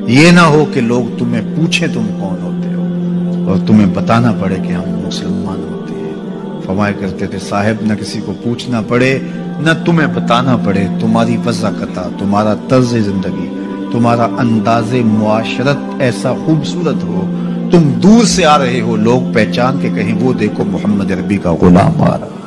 ये ना हो कि लोग तुम्हें पूछे तुम कौन होते हो और तुम्हें बताना पड़े कि हम मुसलमान होते हैं। फरमाया करते थे साहिब, न किसी को पूछना पड़े न तुम्हें बताना पड़े, तुम्हारी वज़ाकता, तुम्हारा तर्ज जिंदगी, तुम्हारा अंदाज़े मुआशरत ऐसा खूबसूरत हो, तुम दूर से आ रहे हो, लोग पहचान के कहें वो देखो मोहम्मद अरबी का गुलाम आ रहा।